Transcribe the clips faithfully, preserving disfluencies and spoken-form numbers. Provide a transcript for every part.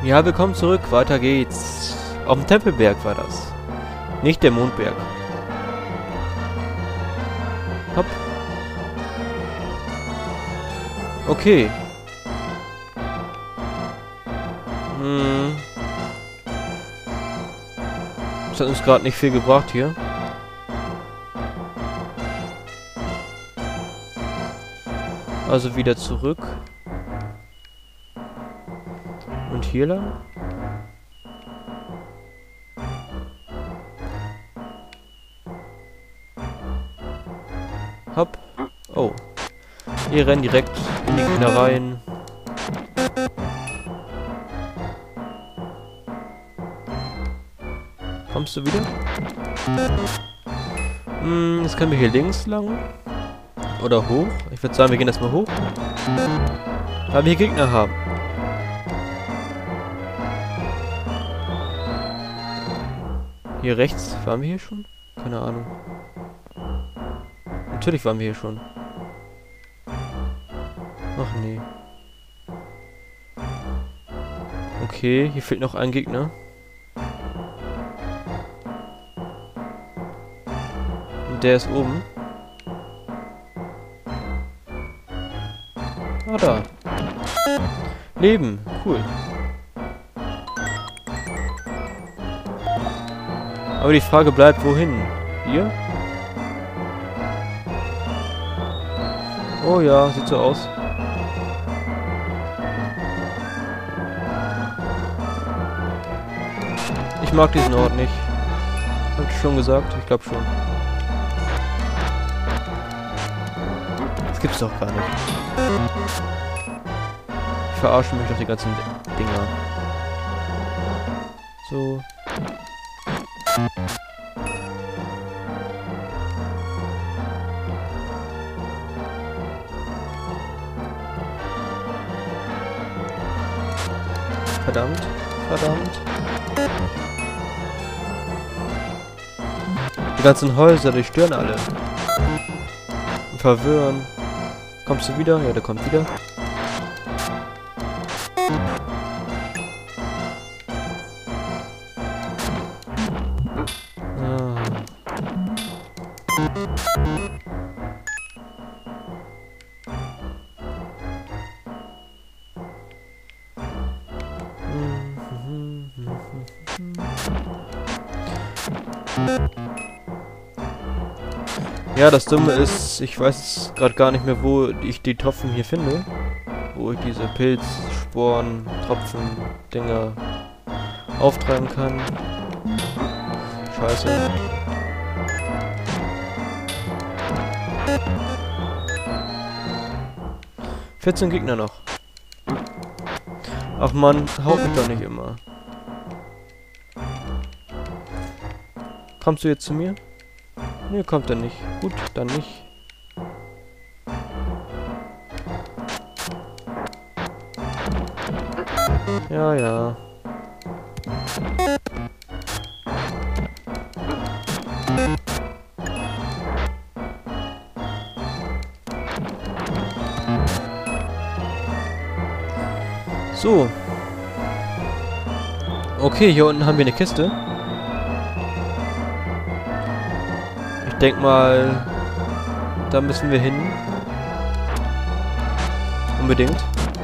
Ja, willkommen zurück. Weiter geht's. Auf dem Tempelberg war das. Nicht der Mondberg. Hopp. Okay. Hm. Das hat uns gerade nicht viel gebracht hier. Also wieder zurück. Und hier lang? Hopp. Oh. Wir rennen direkt in die Knarreien. Kommst du wieder? Hm, jetzt können wir hier links lang. Oder hoch. Ich würde sagen, wir gehen erstmal hoch. Weil wir hier Gegner haben. Hier rechts, waren wir hier schon? Keine Ahnung. Natürlich waren wir hier schon. Ach nee. Okay, hier fehlt noch ein Gegner. Und der ist oben. Ah, da. Leben, cool. Aber die Frage bleibt, wohin? Hier? Oh ja, sieht so aus. Ich mag diesen Ort nicht. Hab ich schon gesagt? Ich glaube schon. Das gibt's doch gar nicht. Ich verarsche mich doch die ganzen Dinger. So. Verdammt, verdammt. Die ganzen Häuser, die stören alle. Und verwirren. Kommst du wieder? Ja, der kommt wieder. Ah. Ja, das Dumme ist, ich weiß gerade gar nicht mehr, wo ich die Tropfen hier finde. Wo ich diese Pilzsporen, Tropfen, Dinger auftreiben kann. Scheiße. vierzehn Gegner noch. Ach man, haut mich doch nicht immer. Kommst du jetzt zu mir? Ne, kommt er nicht. Gut, dann nicht. Ja, ja. So. Okay, hier unten haben wir eine Kiste. Ich denke mal, da müssen wir hin. Unbedingt.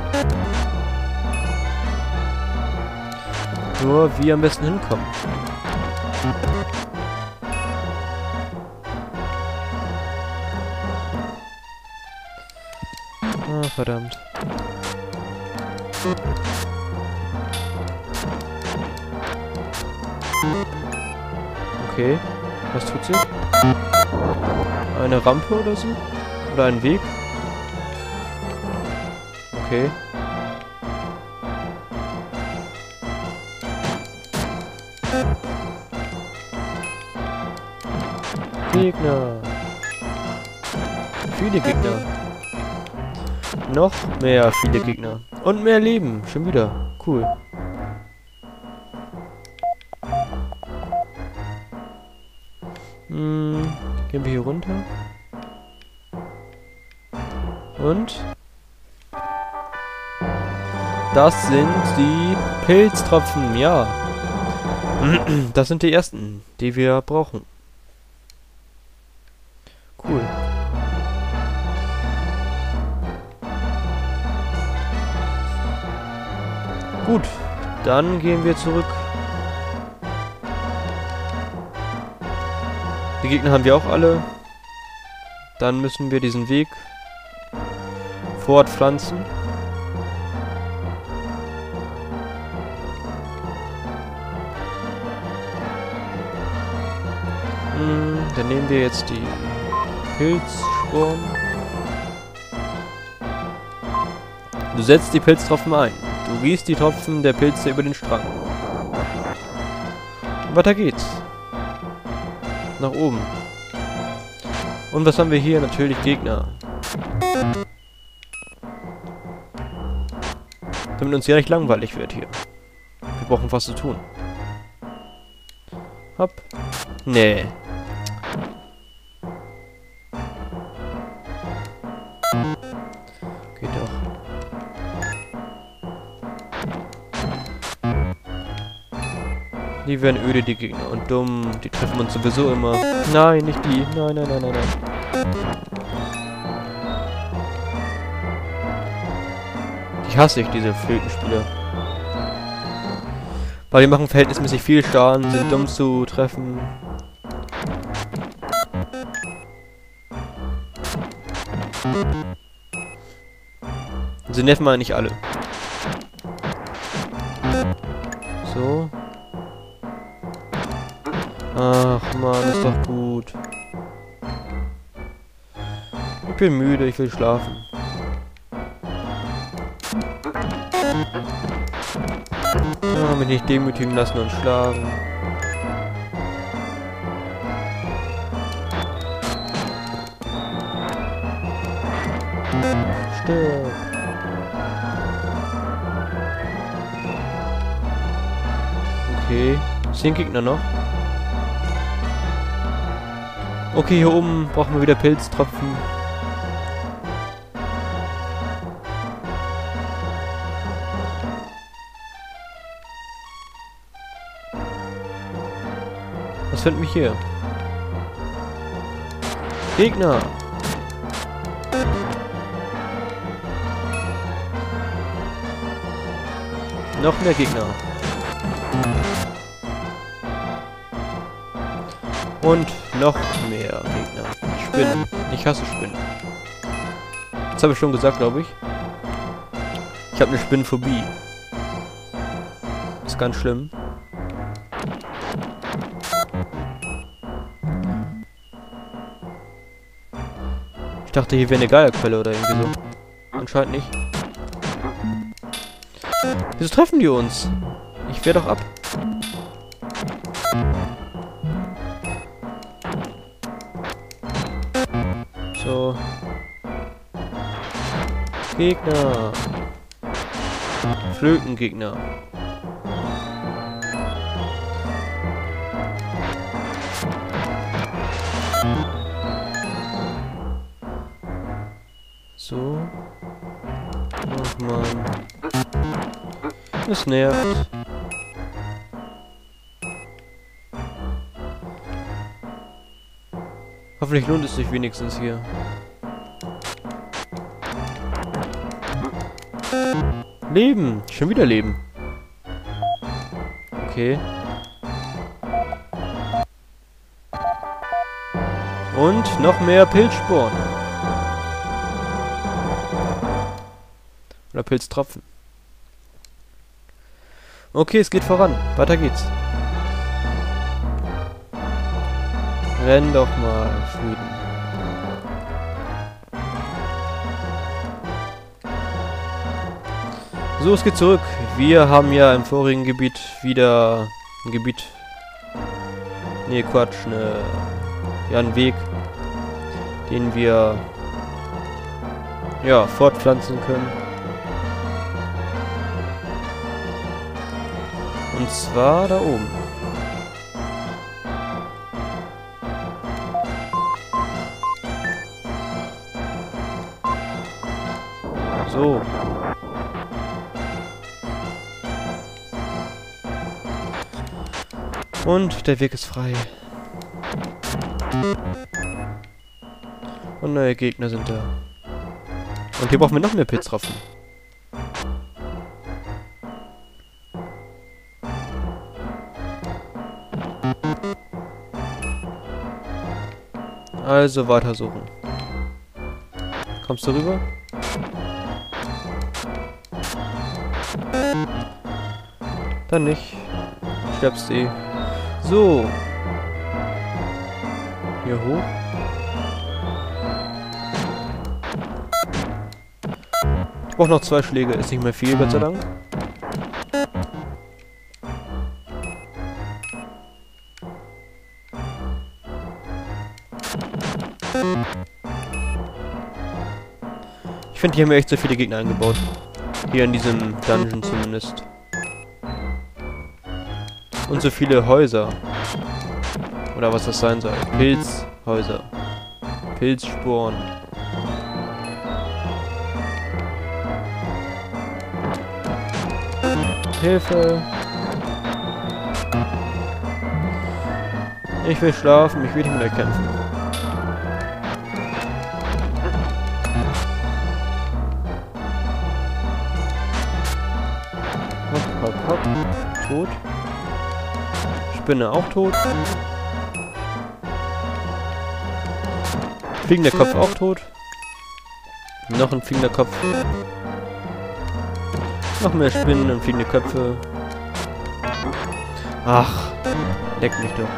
Nur wie am besten hinkommen. Ah, verdammt. Okay, was tut sie? Eine Rampe oder so? Oder ein Weg? Okay. Gegner. Viele Gegner. Noch mehr viele Gegner. Und mehr Leben. Schon wieder. Cool. Hm, gehen wir hier runter. Und? Das sind die Pilztropfen, ja. Das sind die ersten, die wir brauchen. Cool. Gut, dann gehen wir zurück. Die Gegner haben wir auch alle. Dann müssen wir diesen Weg fortpflanzen. Hm, dann nehmen wir jetzt die Pilzsporen. Du setzt die Pilztropfen ein. Du gießt die Tropfen der Pilze über den Strang. Weiter geht's. Nach oben. Und was haben wir hier? Natürlich Gegner. Damit uns ja nicht langweilig wird hier. Wir brauchen was zu tun. Hopp. Nee. Geht doch. Die werden öde, die Gegner. Und dumm. Die treffen uns sowieso immer. Nein, nicht die. Nein, nein, nein, nein, nein. Die hasse ich, diese Flötenspieler. Weil die machen verhältnismäßig viel Schaden, sind dumm zu treffen. Sie nerven mal nicht alle. So. Ach man, ist doch gut. Ich bin müde, ich will schlafen. Ja, mich nicht demütigen lassen und schlagen. Stirb. Okay, zehn Gegner noch. Okay, hier oben brauchen wir wieder Pilztropfen. Was findet mich hier? Gegner! Noch mehr Gegner. Und noch mehr Gegner. Spinnen. Ich hasse Spinnen. Das habe ich schon gesagt, glaube ich. Ich habe eine Spinnenphobie. Ist ganz schlimm. Ich dachte, hier wäre eine Geierquelle oder irgendwie so. Anscheinend nicht. Wieso treffen die uns? Ich wehr doch ab. So. Gegner. Flötengegner. So. Ach man. Das nervt. Hoffentlich lohnt es sich wenigstens hier. Leben! Schon wieder Leben. Okay. Und noch mehr Pilzsporen. Oder Pilztropfen. Okay, es geht voran. Weiter geht's. Renn doch mal, Frieden. So, es geht zurück. Wir haben ja im vorigen Gebiet wieder ein Gebiet... Nee, Quatsch, ne... Ja, einen Weg, den wir... ja, fortpflanzen können. Und zwar da oben. So. Und der Weg ist frei. Und neue Gegner sind da. Und hier brauchen wir noch mehr Pilztropfen. Also weiter suchen. Kommst du rüber? Dann nicht. Schleppst eh. So. Hier hoch. Ich brauche noch zwei Schläge. Ist nicht mehr viel, Gott sei Dank. Ich finde, hier haben wir echt so viele Gegner eingebaut. Hier in diesem Dungeon zumindest. Und so viele Häuser. Oder was das sein soll. Pilzhäuser. Pilzsporen. Hilfe! Ich will schlafen, ich will nicht mehr kämpfen. Hopp, hopp, hopp. Tot. Spinne auch tot. Fliegender Kopf auch tot. Noch ein fliegender Kopf. Noch mehr Spinnen und fliegende Köpfe. Ach, leck mich doch.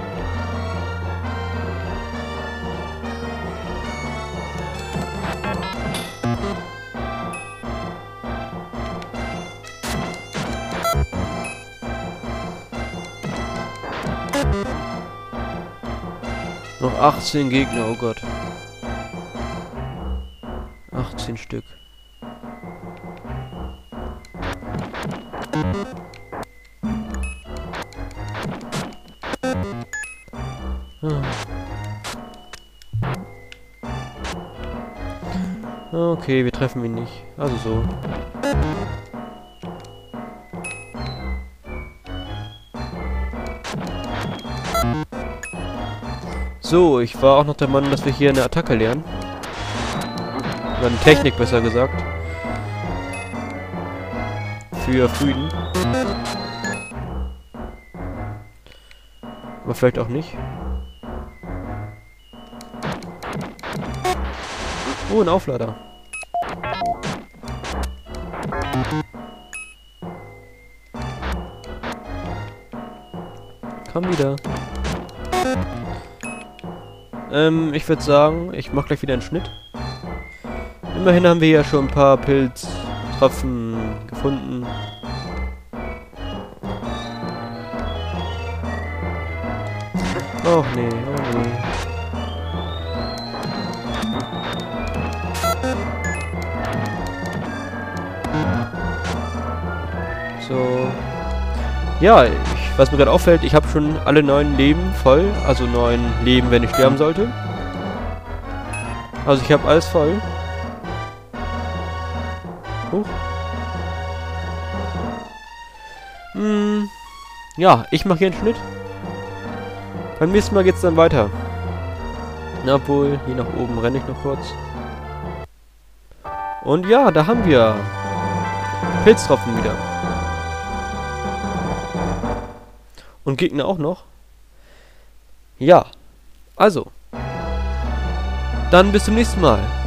Noch achtzehn Gegner, oh Gott. achtzehn Stück. Okay, wir treffen ihn nicht. Also so. So, ich war auch noch der Meinung, dass wir hier eine Attacke lernen. Oder eine Technik, besser gesagt. Für Frieden. Aber vielleicht auch nicht. Oh, ein Auflader. Komm wieder. Ähm, ich würde sagen, ich mache gleich wieder einen Schnitt. Immerhin haben wir ja schon ein paar Pilztropfen gefunden. Och nee, oh nee. So. Ja, ich, was mir gerade auffällt, ich habe schon alle neun Leben voll. Also neun Leben, wenn ich sterben sollte. Also ich habe alles voll. Huch. Hm. Ja, ich mache hier einen Schnitt. Beim nächsten Mal geht's dann weiter. Na, obwohl, hier nach oben renne ich noch kurz. Und ja, da haben wir Pilztropfen wieder. Und Gegner auch noch. Ja. Also. Dann bis zum nächsten Mal.